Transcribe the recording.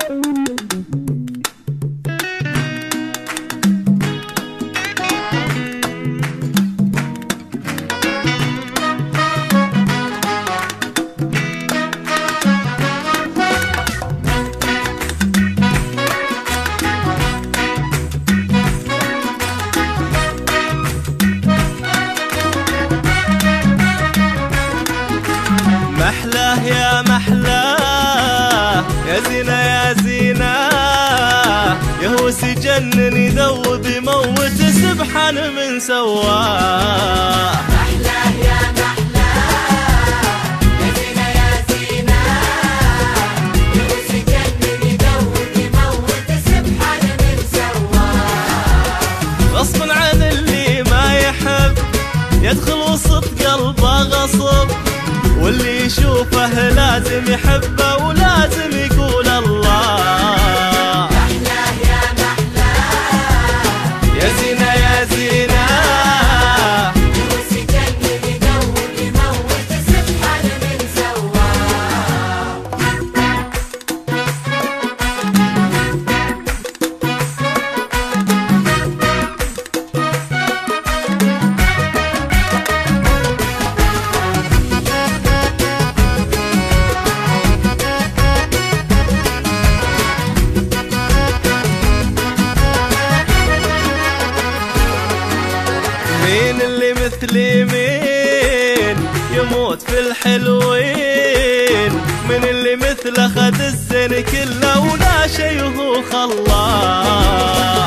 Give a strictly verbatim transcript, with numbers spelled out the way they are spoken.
محلاه يا محلاه يا زينة يا زينة، يهوس يجنن يذوب يموت سبحان من سواه. محلاه يا محلاه يا زينة يا زينة، يهوس يجنن يذوب يموت سبحان من سواه. غصب عن اللي ما يحب يدخل وسط قلبه غصب، واللي يشوفه لازم يحبه ولازم يقول الله. محلاه يا محلاه يا زينة يا زينة، يهوس يجنن يذوب يموت سبحان من سواه. مين اللي مثلي مين يموت في الحلوين، من اللي مثله خد الزين كله ولا شي هو خلاه.